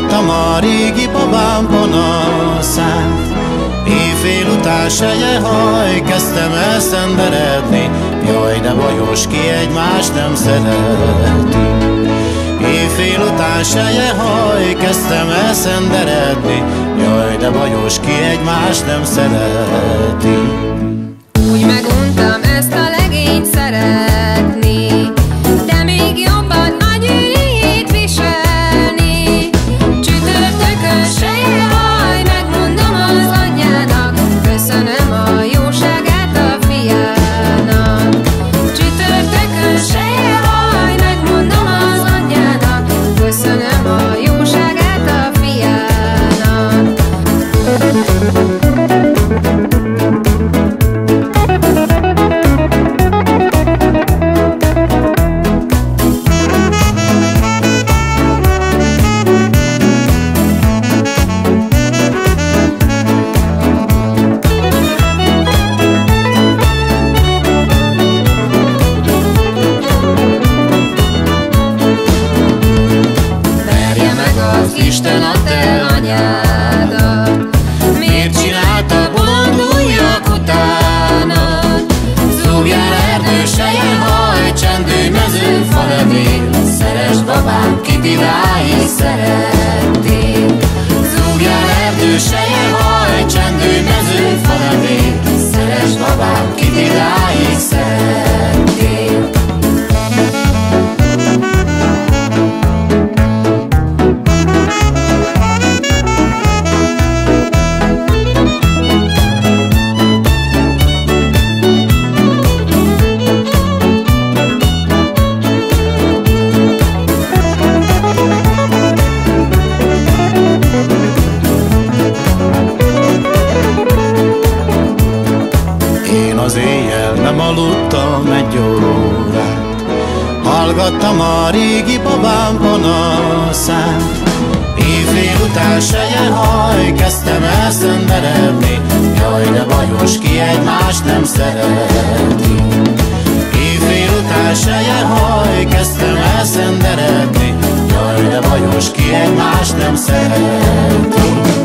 Hallgattam a régi babám panaszát, éjfél után selyehaj, kezdtem elszenderedni. Jaj, de bajos, ki egymást nem szereti. Éjfél után selyehaj, kezdtem elszenderedni. Jaj, de bajos, ki egymást nem szereti. Úgy meguntam ezt a legényt szeretni, de még jobban a gyűrűjét viselni. Csütörtökön selyehaj, megmondom az anyjának, köszönöm a jóságát a fiának. Csütörtökön selyehaj, megmondom az anyjának, köszönöm a jóságát a fiának. Isten a te anyádat, miért csinálta bolonduljak utánad? Zúgjál erdő, selyehaj, csendő, mező, falevél, szeresd babám, kit idáig szerettél. Zúgjál erdő, selyehaj, csendő, mező, falevél, szeresd babám, kit idáig szerettél. Az éjjel nem aludtam egy órát, hallgattam a régi babám panaszát. Éjfél után selyehaj, kezdtem elszenderedni. Jaj, de bajos, ki egymást nem szereti. Éjfél után selyehaj, kezdtem elszenderedni. Jaj, de bajos, ki egymást nem szereti.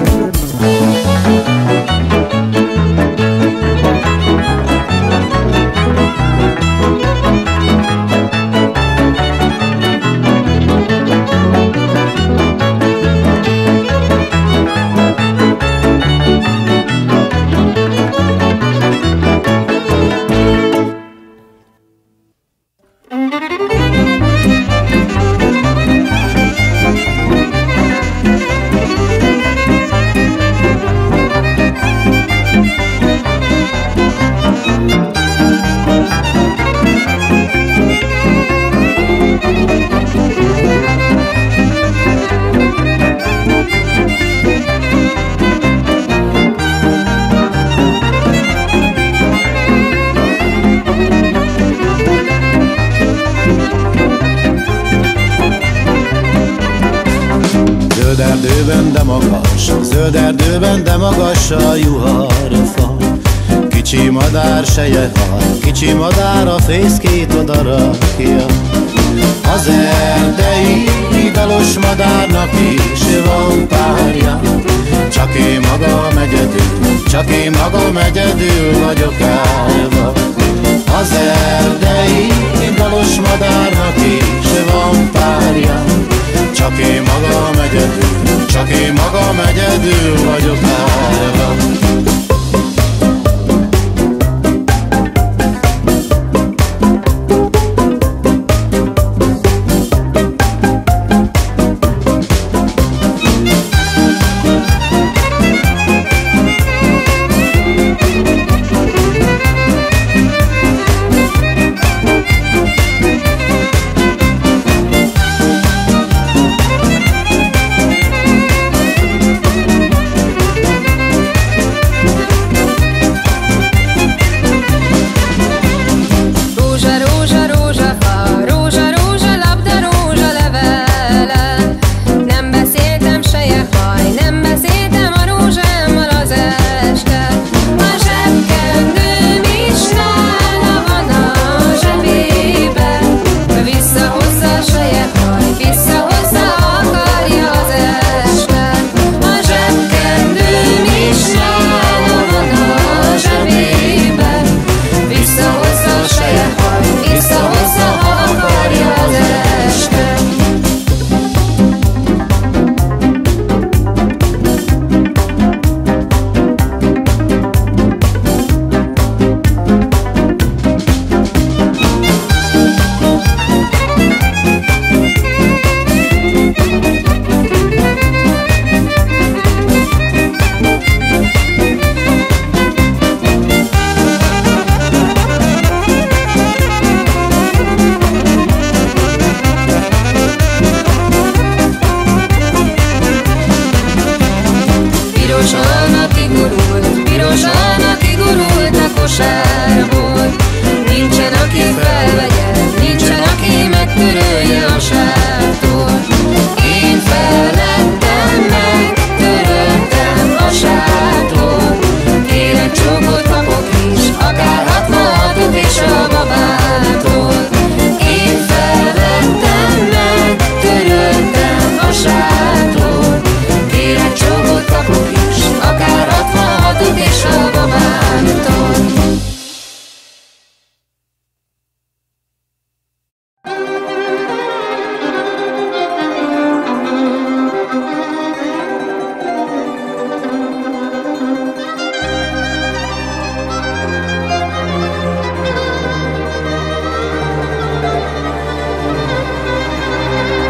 Zöld erdőben, de magas a juharfa. Kicsi madár selyehaj, kicsi madár a fészkét odarakja. Az erdei dalos madárnak is van párja. Csak én magam egyedül, csak én magam egyedül vagyok állva. Az erdei dalos madárnak is van párja. Csak én magam egyedül, csak én magam egyedül vagyok állva.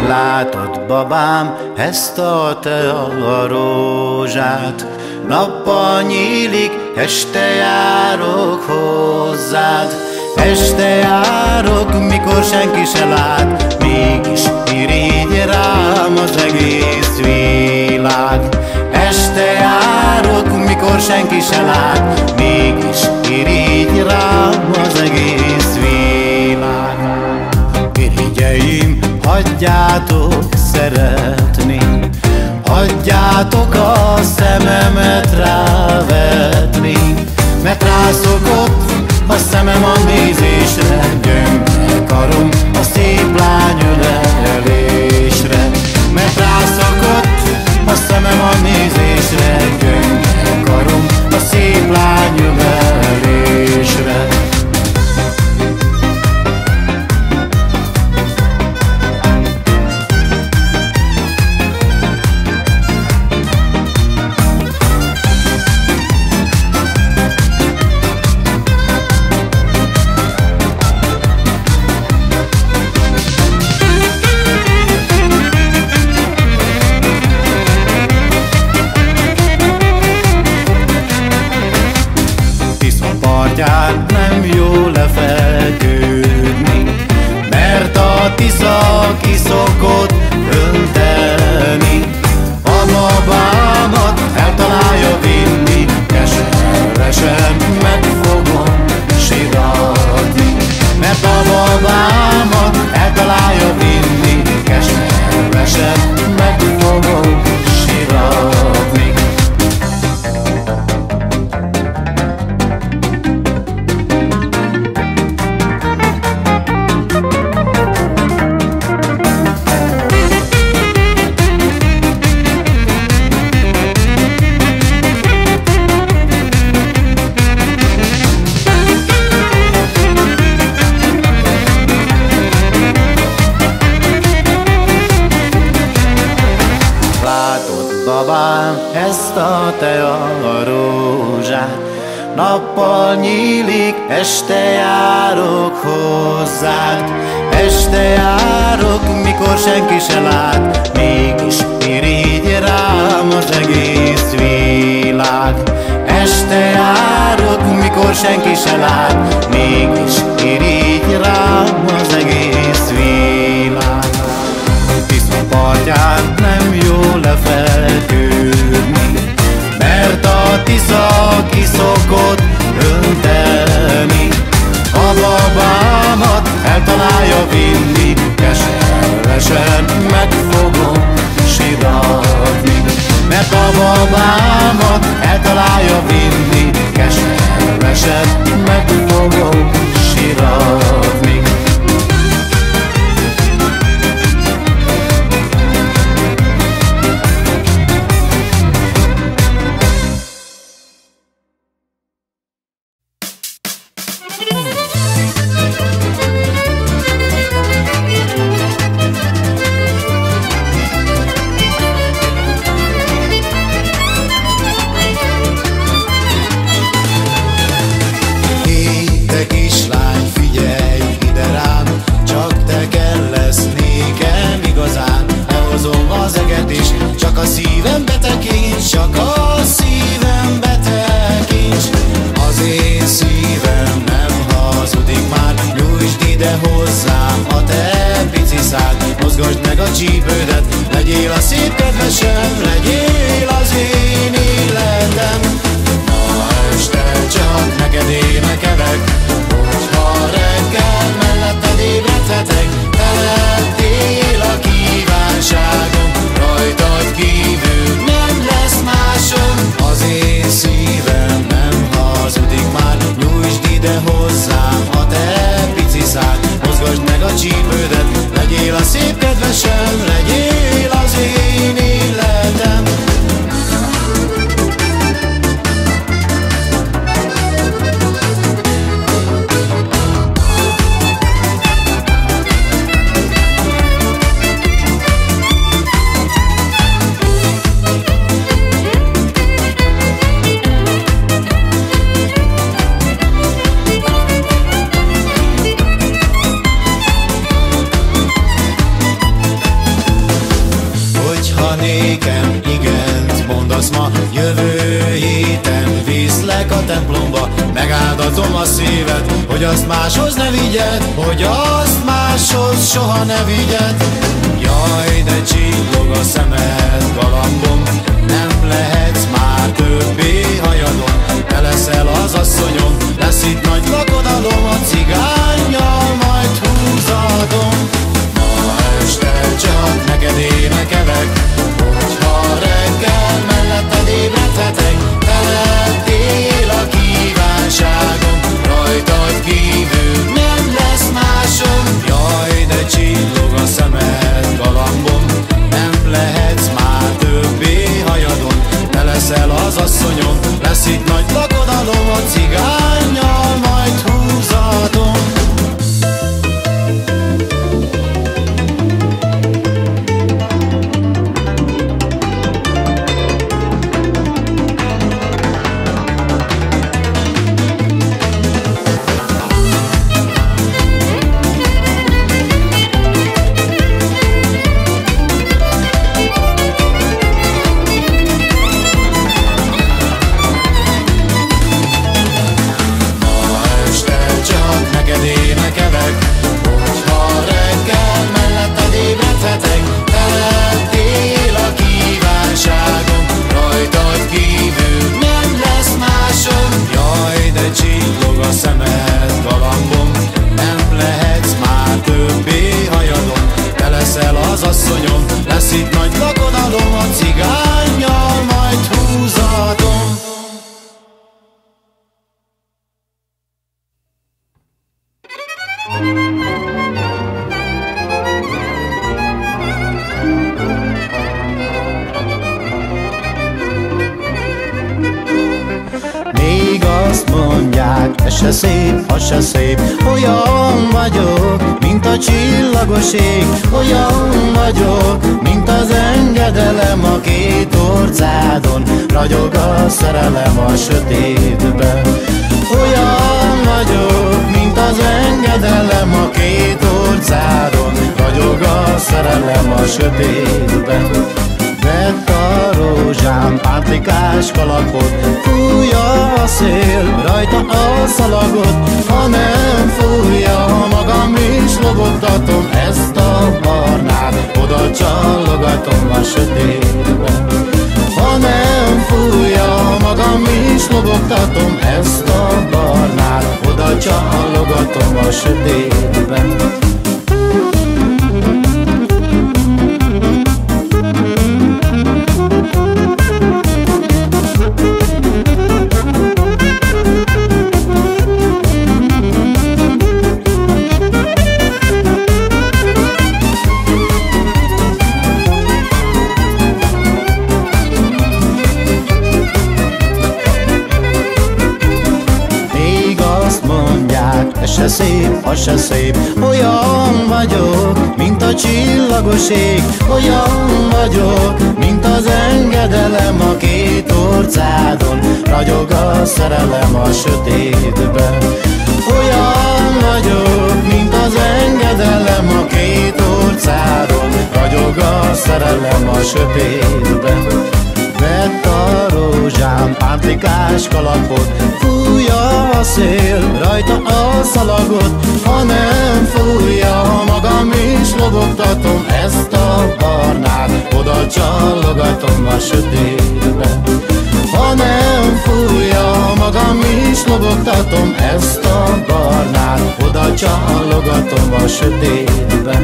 Látod, babám, ezt a tea rózsát, nappal nyílik, este járok hozzád. Este járok, mikor senki se lát, mégis irigy rám az egész világ. Este járok, mikor senki se lát, mégis irigy rám az egész világ. Irigyeim, hagyjátok szeretni, hagyjátok a szememet rávetni, mert rászokott a szemem a nézésre, gyöngre karom a szép lány ölelésre. Mert rászokott a szemem a nézésre, gyöngre karom a szép lány ölelésre. Nem jó lefeküdni, mert a Tisza ki szokott önteni. A babámat eltalálja vinni, keservesen meg fogom siratni. Mert a babámat eltalálja vinni, keservesen meg fogom siratni. Babám, ezt a tea rózsát, nappal nyílik, este járok hozzád. Este járok, mikor senki se lát, mégis irigy rám az egész világ. Este járok, mikor senki se lát, mégis irigy rám az egész világ. Tisza partján nem jó lefeküdni, mert a Tisza ki szokott önteni. A babámat eltalálja vinni, keservesen meg fogom siratni. Mert a babámat eltalálja vinni, keservesen meg fogom siratni. fogadalom a szíved, hogy azt máshoz ne vigyed, hogy azt máshoz soha ne vigyed. Jaj, de csillog a szemed, galambom, nem lehetsz már többé hajadon. Te leszel az asszonyom, lesz itt nagy lakodalom, a cigánnyal majd húzadom. Ma este csak neked énekelek, hogyha reggel melletted ébredhetek. Te lettél a kívánságom, rajtad kívül nem lesz másom. Jaj, de csillog a szemed, galambom, nem lehetsz már többé hajadon. Te leszel az asszonyom, lesz itt nagy lakodalom, a cigánnyal majd húzadom. Az asszonyom, lesz itt nagy lakodalom, a cigánnyal majd húzadom. Még azt mondják, ez se szép, az se szép, olyan vagyok, mint a csillagos ég, olyan vagyok, mint az engedelem a két orcádon, ragyog a szerelem a sötétben. Olyan vagyok, mint az engedelem a két orcádon, ragyog a szerelem a sötétben. Vedd a rózsám pántlikás kalapot, fújja a szél rajta a szalagot. Ha nem fújja, magam is lobogtatom ezt a barnát, oda csallogatom a sötétbe. Ha nem fújja, magam is lobogtatom ezt a barnát, oda csallogatom a sötétbe. Ez se szép, az se szép, olyan vagyok, mint a csillagos ég, olyan vagyok, mint az engedelem a két orcádon, ragyog a szerelem a sötétben. Olyan vagyok, mint az engedelem a két orcádon, ragyog a szerelem a sötétben. Vedd a rózsám pántlikás kalapot, fújja a szél rajta a szalagot. Ha nem fújja, magam is lobogtatom ezt a barnát, oda csallogatom a sötétbe. Ha nem fújja, magam is lobogtatom ezt a barnát, oda csallogatom a sötétbe.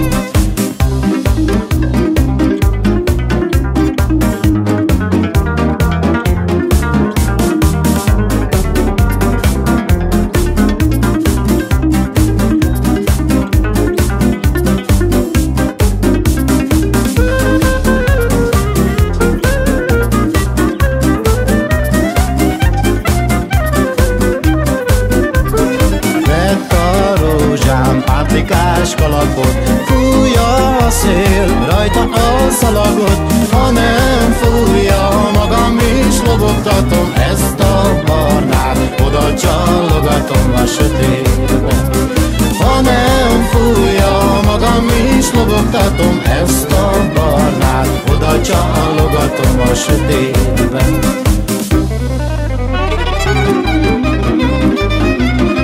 Pántlikás kalapot, fújja a szél rajta a szalagot. Ha nem fújja, magam is lobogtatom ezt a barnát, oda csallogatom a sötétbe. Ha nem fújja, magam is lobogtatom ezt a barnát, oda csallogatom a sötétbe.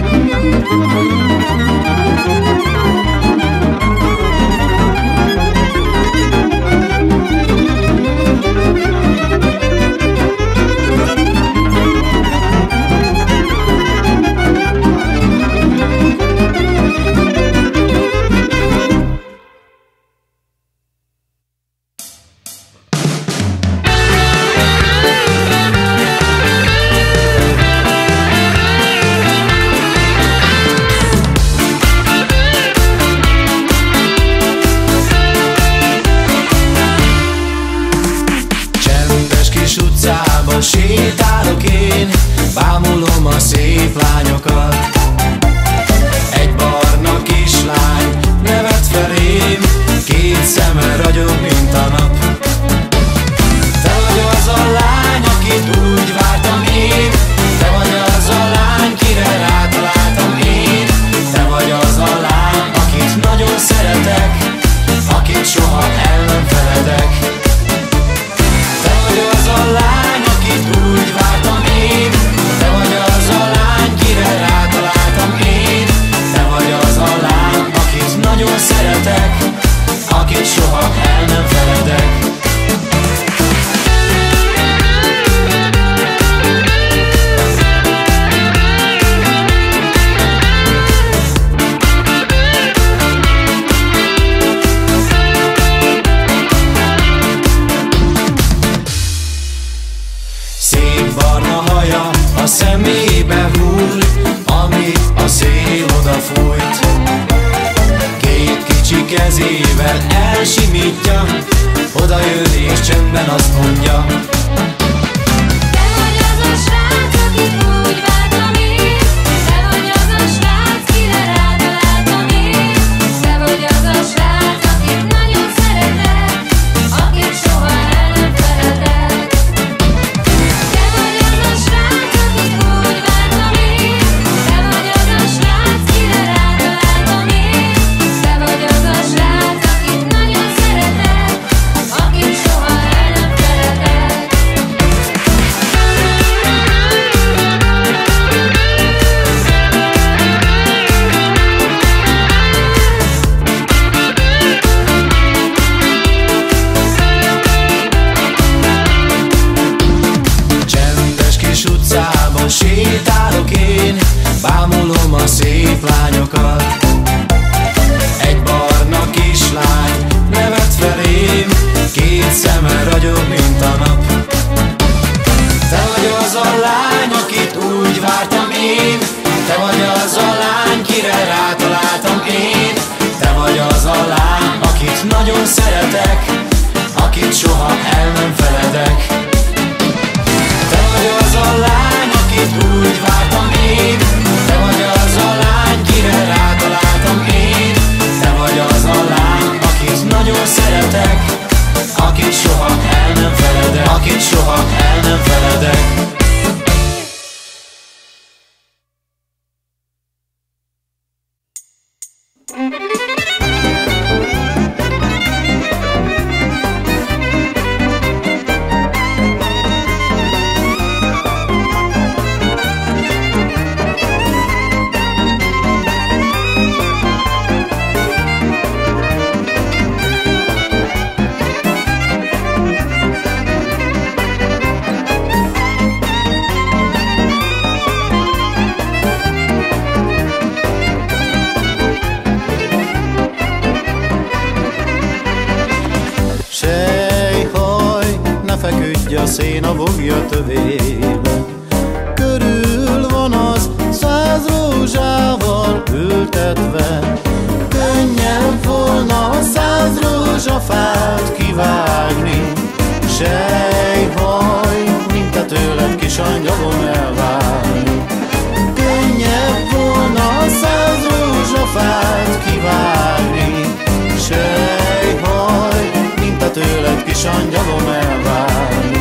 a szép lányokat. Egy barna kislány nevet felém, két szeme ragyog, mint a nap. Te vagy az a lány, akit úgy vártam én, te vagy az a lány, kire rátaláltam én. Te vagy az a lány, akit nagyon szeretek, akit soha el nem feledek. Te vagy az a lány, akit úgy vártam én, te vagy az a lány, kire rátaláltam én. Te vagy az a lány, akit nagyon szeretek, akit soha el nem feledek. Szép barna haja a szemébe hull, amit a szél odafújt. Két kicsi kezével elsimítja, odajön és csendben azt mondja: te vagy az a srác, akit úgy vártam én, te vagy az a srác, kire rátaláltam én. Te vagy az a srác, akit nagyon szeretek, akit soha el nem feledek. Te vagy az a srác, akit úgy vártam én, te vagy az a srác, kire rátaláltam én. Te vagy az a srác, akit nagyon szeretek, akit soha el nem feledek. Csendes kis utcában sétálok én, bámulom a szép lányokat. Egy barna kislány nevet felém, két szeme ragyog, mint a nap. Te vagy az a lány, akit úgy vártam én, te vagy az a lány, kire rátaláltam én. Te vagy az a lány, akit nagyon szeretek, akit soha el nem feledek. Te vagy az a lány, akit úgy vártam én, te vagy az a lány, kire rátaláltam én. Te vagy az a lány, akit nagyon szeretek, akit soha el nem feledek, akit soha el nem feledek. Sejhaj, ne feküdj a szén a vogja tövébe. Körül van az 100 rózsával ültetve. Könnyebb volna 100 rózsafát kivágni. Sejhaj, mint te tőled kis angyalom elválni. Könnyebb volna 100 rózsafát kivágni. Sejhaj, mint te tőled kis angyalom elválni.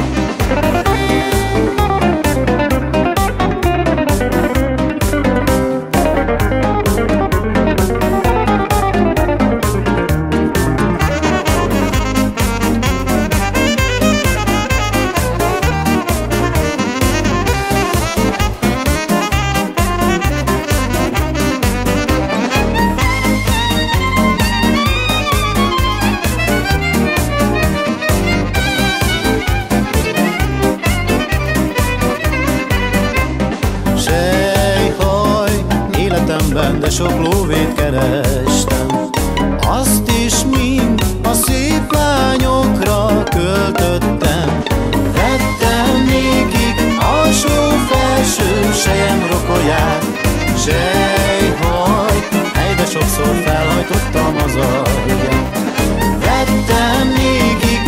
De sok lóvét kerestem, azt is mind a szép lányokra költöttem. Vettem nékik alsó-felső sejem rokolyát. Sejhaj, hely, de sokszor felhajtottam az alját. Vettem nékik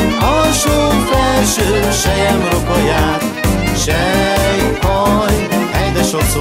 alsó-felső sejem rokolyát. Sejhaj, hely, de sokszor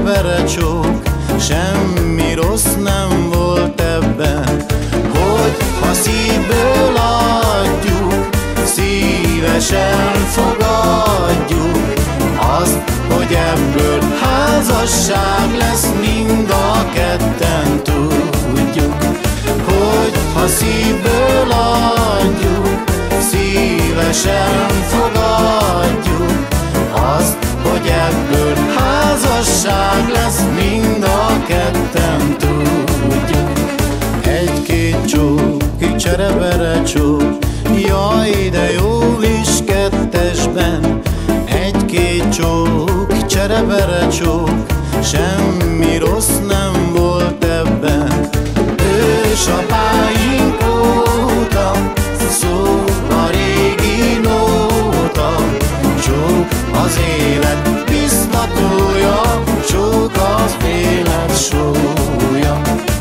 csere-bere csók, semmi rossz nem volt ebben. Hogy ha szívből adjuk, szívesen fogadjuk azt, hogy ebből házasság lesz, mind a ketten tudjuk. Hogy ha szívből adjuk, szívesen fogadjuk azt, hogy ebből házasság lesz, mind a ketten tudjuk. Egy-két csók, csere-bere csók, jaj, de jól is kettesben. Egy-két csók, csere-bere csók, semmi rossz nem volt ebben. Ősapáink óta szól a régi nóta, csók az élet biztatója, csók az élet sója.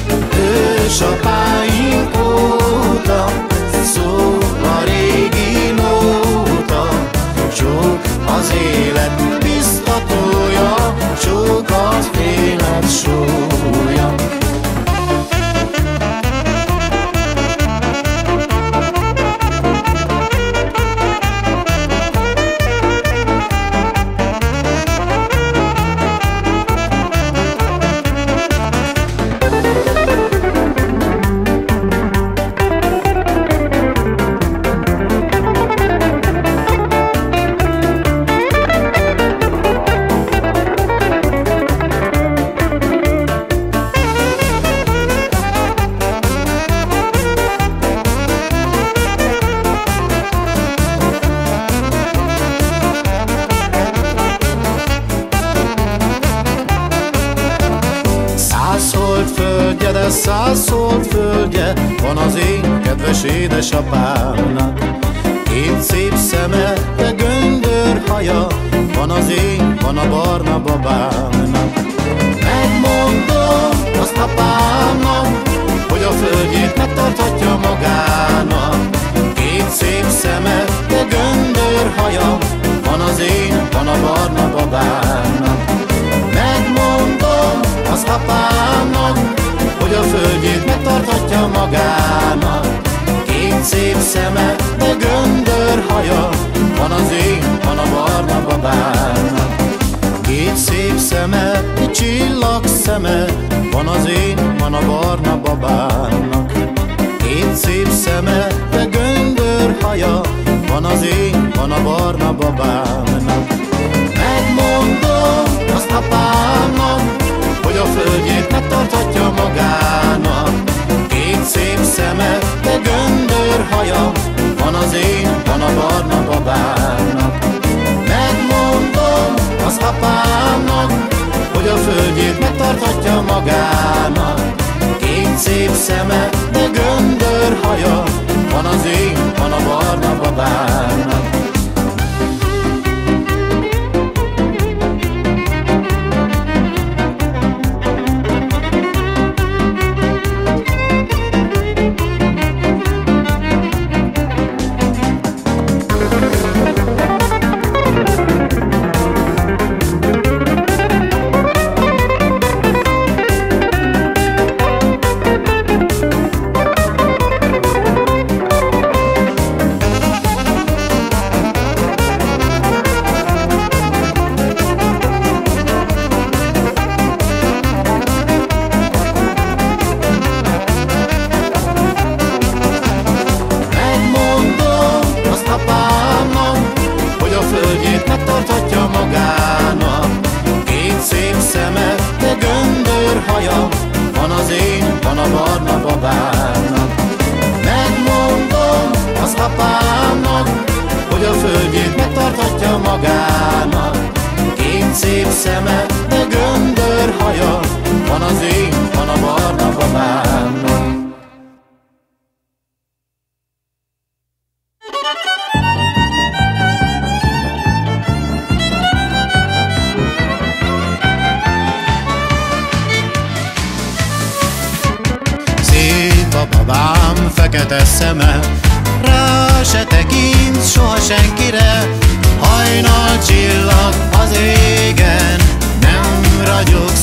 Ősapáink óta szól a régi nóta, csók az élet biztatója, csók az élet sója. Száz hold földje van az én kedves édesapámnak. Két szép szeme, de göndör haja van az én, van a barna babámnak. Megmondom azt apámnak, hogy a földjét megtarthatja magának. Két szép szeme, de göndör haja van az én, van a barna babámnak. Megmondom azt apámnak, hogy a földjét megtarthatja magának. Két szép szeme, de göndör haja van az én, van a barna babának. Két szép szeme, csillag szeme van az én, van a barna babának. Két szép szeme, de göndör haja van az én, van a barna babámnak. Megmondom azt apámnak, hogy a földjét megtarthatja magának. Két szép szeme, de göndör haja van az én, van a barna babának. Megmondom az apámnak, hogy a földjét megtarthatja magának. Két szép szeme, de göndör haja van az én, van a barna babának. Szeme, de göndör haja van az én, van a barna babámnak. Szép a babám fekete szeme, rá se tekint soha senkire. Hajnal csillag az égen, nem ragyog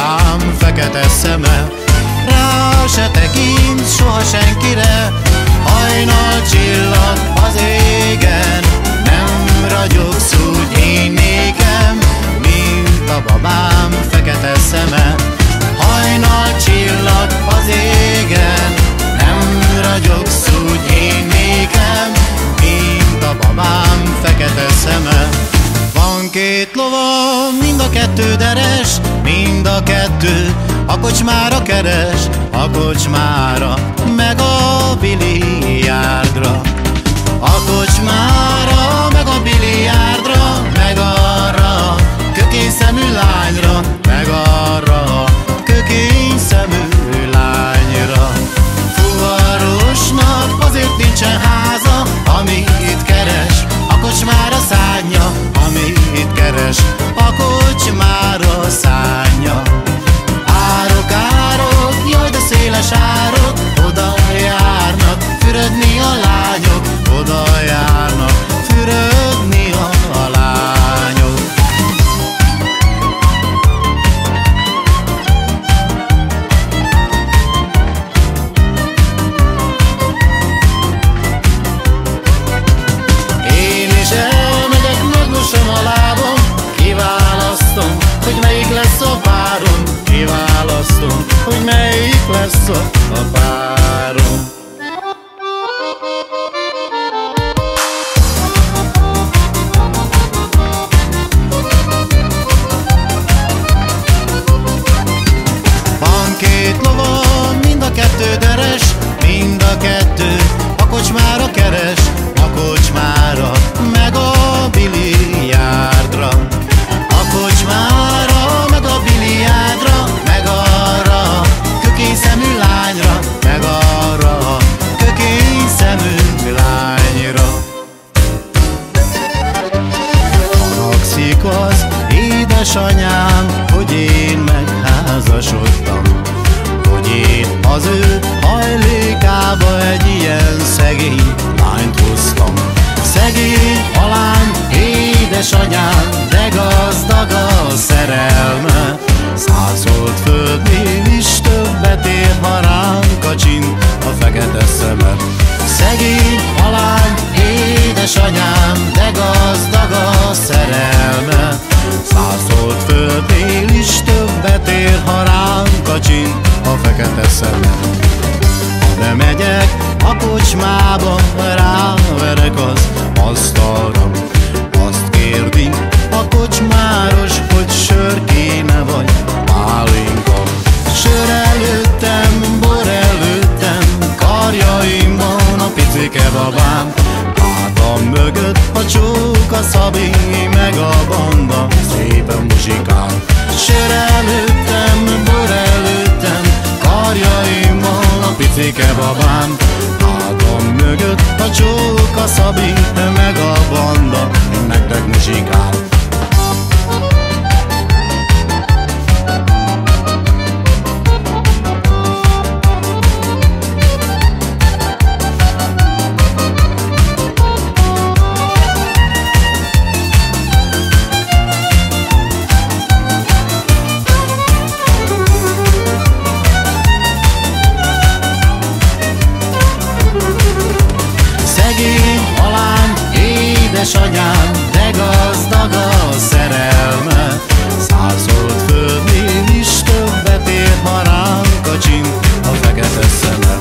babám fekete szeme. Rá se tekint soha senkire, hajnal csillag az égen. Nem ragyogsz úgy én nékem, mint a babám fekete szeme. Hajnal csillag az égen, nem ragyogsz úgy én nékem, mint a babám fekete szeme. Van két lovam, mind a kettő deres, mind a kettő a kocsmára keres, a kocsmára meg a biliárdra. A kocsmára meg a biliárdra, meg arra kökényszemű lányra, meg arra kökényszemű lányra. Fuvarosnak azért nincsen háza, amit keres, a kocsmára szánja, amit keres, a kocsmára szánja. Árok, árok, jaj de széles árok, oda járnak fürödni a lányok, oda járnak fürödni a lányok. Én is elmegyek, megmosom a lábam, kiválasztom, hogy melyik lesz a párom, kiválasztom, hogy melyik lesz a párom. Van két lovam, mind a kettő deres, mind a kettő a kocsmára keres, a kocsmára meg a biliárdra. A kocsmára meg a biliárdra, meg arra kökényszemű lányra, meg arra kökényszemű lányra. Haragszik az édesanyám, hogy én megházasodtam, hogy én az ő hajlékába egy ilyen szegény lányt hoztam. Szegény a lány, édesanyám, de gazdag a szerelme. 100 volt földnél is többet ér, ha rám kacsint a fekete szeme. Szegény a lány, édesanyám, de gazdag a szerelme. 100 volt földnél is többet ér, ha rám kacsint a fekete szeme. Ha bemegyek a kocsmába, ráverek az asztalra, azt kérdi a kocsmáros, hogy sör kéne vagy pálinka. Sör előttem, bor előttem, karjaimban a picike babám. Hátam mögött a csók, a Szabi, meg a banda szépen muzsikál. Sör előttem, bor előttem, karjaimban a picike babám. Hátam mögött a csók, a Szabi, meg a banda nektek muzsikál. Szegény a lány, édesanyám, de gazdag a szerelme. 100 volt földnél is többet ér, ha rám kacsint a fekete szeme.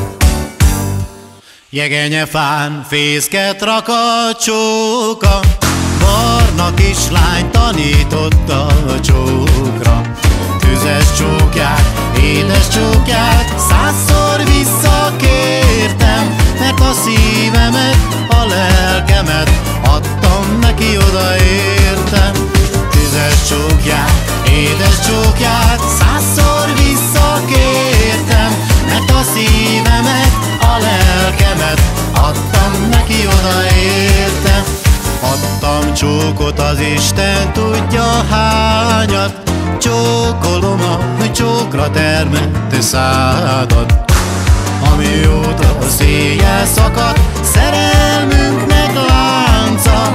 Jegenyefán fészket rak a csóka, barna kislány tanította a csókra. Tüzes csókját, édes csókját 100-szor visszakértem, mert a szívemet, a lelkemet adtam neki, odaértem. Tüzes csókját, édes csókját 100-szor visszakértem, mert a szívemet, a lelkemet adtam neki, odaértem. Adtam csókot, az Isten tudja hányat, csókolom a csókra termett szádat. Amióta a széjjel szakadt szerelmünknek lánca,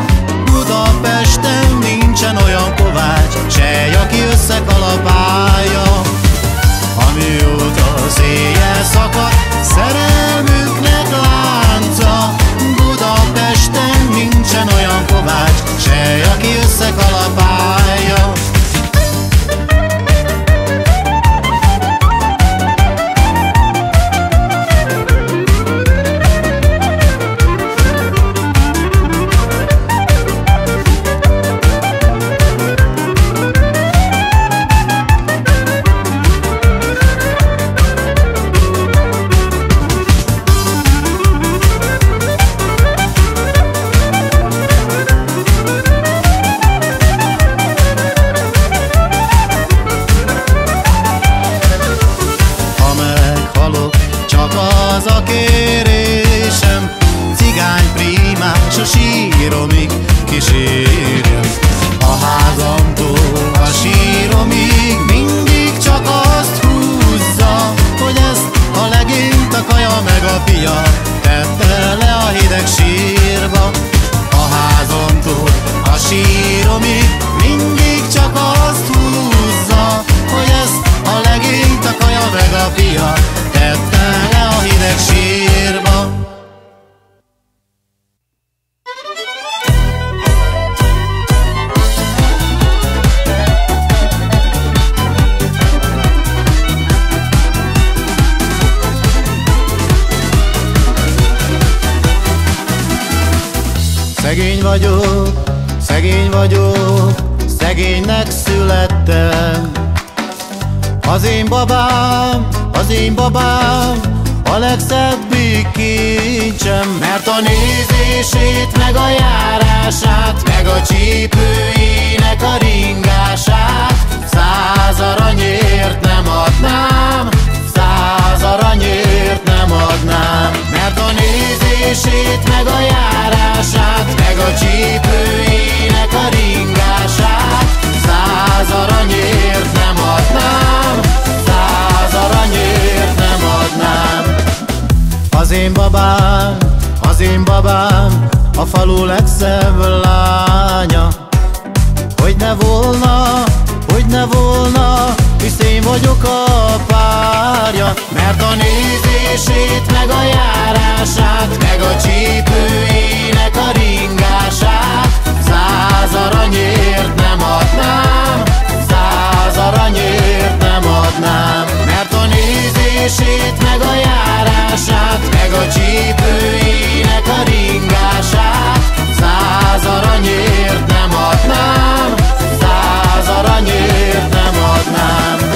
Budapesten nincsen olyan kovács, sej, aki összekalapálja. sírba. A házon túl, a síromig mindig csak azt húzza, hogy ezt a legényt a kaja meg a fia tette le a hideg sírba. Szegény vagyok, szegény vagyok, szegénynek születtem. Az én babám, az én babám a legszebbik kincsem, mert a nézését, meg a járását, meg a csípőinek a ringását 100 aranyért nem adnám, 100 aranyért nem adnám. Mert a nézését, meg a járását, meg a csípőinek a ringását 100 aranyért nem adnám, 100 aranyért nem adnám. Az én babám, az én babám a falu legszebb lánya. Hogy ne volna, hogy ne volna, hisz én vagyok a párja. Mert a nézését, meg a járását, meg a csípőinek a ringását 100 aranyért nem adnám, 100 aranyért nem adnám. Mert a nézését, meg a járását, meg a csípőinek a ringását 100 aranyért nem adnám, 100 aranyért nem adnám.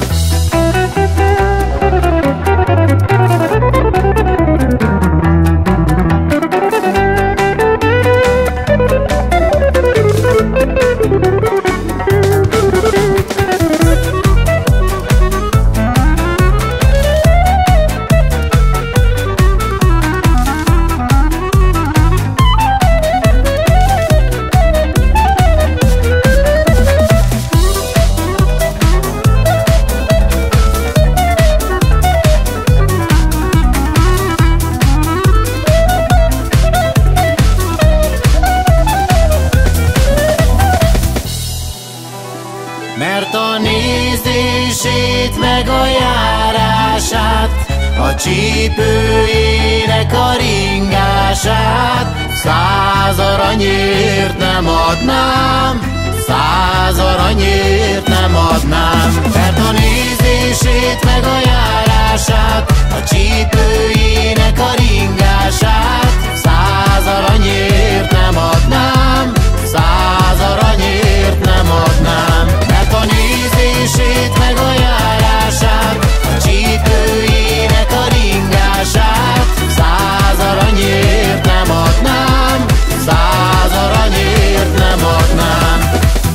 Mert a nézését, meg a járását, a csípőjének a ringását 100 aranyért nem adnám, 100 aranyért nem adnám. Mert a nézését, meg a járását, a csípőjének a ringását 100 aranyért nem adnám, 100 aranyért nem adnám. Mert a nézését, meg a járását, a csípőjének a ringását 100 aranyért nem adnám, 100 aranyért nem adnám.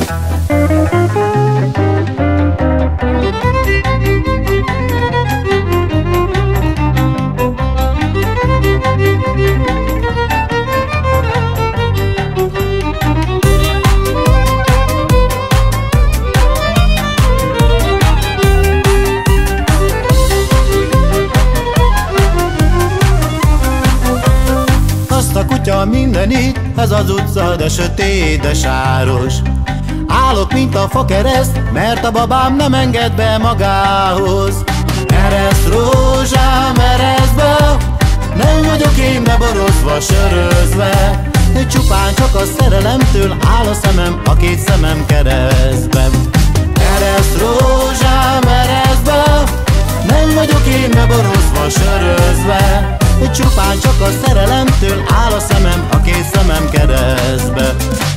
A kutya mindenit, ez az utca, de sötét, de sáros. Állok, mint a fakereszt, mert a babám nem enged be magához. Ereszt, rózsám, ereszt be, nem vagyok én beborozva, sörözve. Csupán csak a szerelemtől áll a szemem, a két szemem keresztben. Ereszt, rózsám, ereszt be, nem vagyok én beborozva, sörözve. Csupán csak a szerelemtől áll a szemem, a két szemem keresztbe.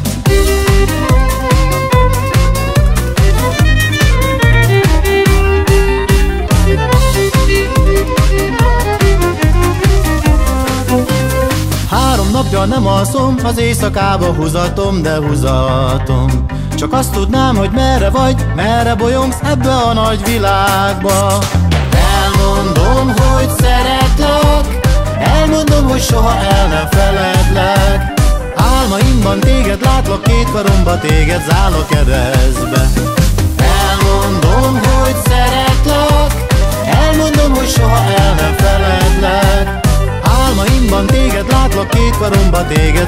Három napja nem alszom, az éjszakába húzatom, de húzatom. Csak azt tudnám, hogy merre vagy, merre bolyongsz ebbe a nagy világba. Elmondom, hogy szeretlek, elmondom, hogy soha el nem feledlek. Álmaimban téged látlak, két karomba téged zárlak keresztbe. Elmondom, hogy szeretlek, elmondom, hogy soha el nem feledlek. Álmaimban téged látlak, két karomba téged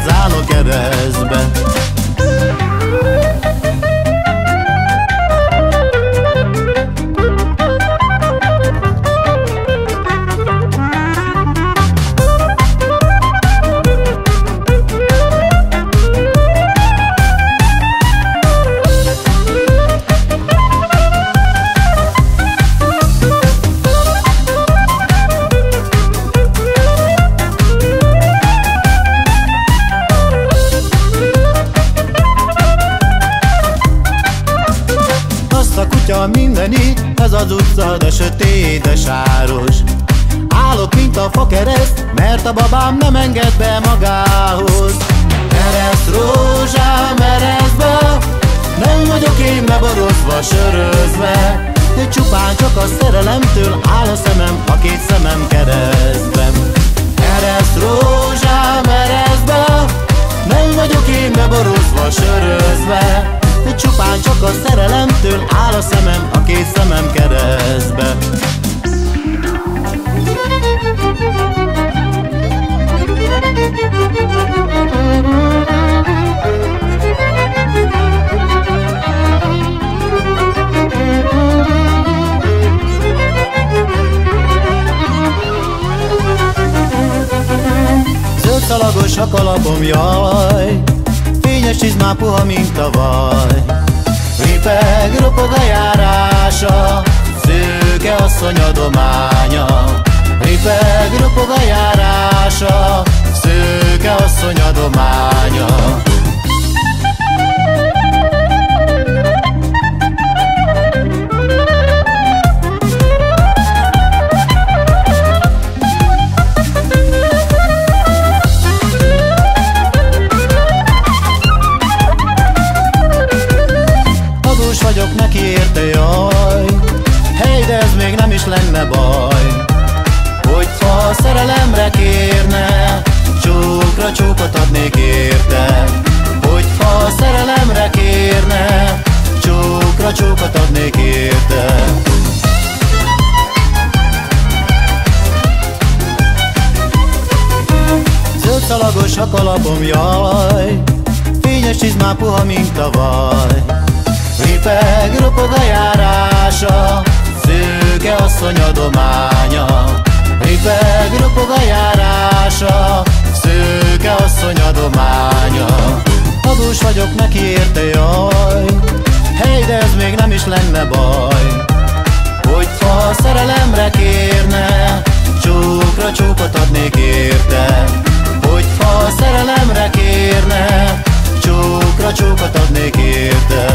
az utca, de sötét, de sáros. Állok, mint a fakereszt, mert a babám nem enged be magához. Ereszt, rózsám, ereszt be, nem vagyok én beborozva, sörözve. Csupán csak a szerelemtől áll a szemem, a két szemem keresztben. Ereszt, rózsám, ereszt be, nem vagyok én beborozva, sörözve. Csupán csak a szerelemtől áll a szemem, a két szemem keresztbe. Zöld szalagos a kalapom, jaj, fényes csizmám puha, mint a vaj. Ripeg, ropog a járása, szőke asszony adománya. Ripeg, ropog a járása, szőke asszony adománya. Vagyok neki érte, jaj, hey, de ez még nem is lenne baj. Hogyha a szerelemre kérne, csókra csókot adnék érte. Hogyha a szerelemre kérne, csókra csókot adnék érte. Zöld szalagos a kalapom, jaj, fényes csizmám puha, mint a vaj. Ripeg, ropog a járása, szőke asszony adománya. Ripeg, ropog a járása, szőke asszony adománya. Adós vagyok neki érte, jaj, hey, de ez még nem is lenne baj. Hogyha a szerelemre kérne, csókra csókot adnék érte. Hogyha a szerelemre kérne, csókra csókot adnék érte.